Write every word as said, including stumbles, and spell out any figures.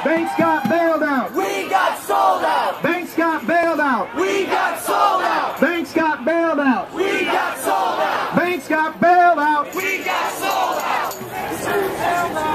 Banks got bailed out. We got sold out. Banks got bailed out. We got sold out. Banks got bailed out. We got sold out. Banks got bailed out. We got sold out.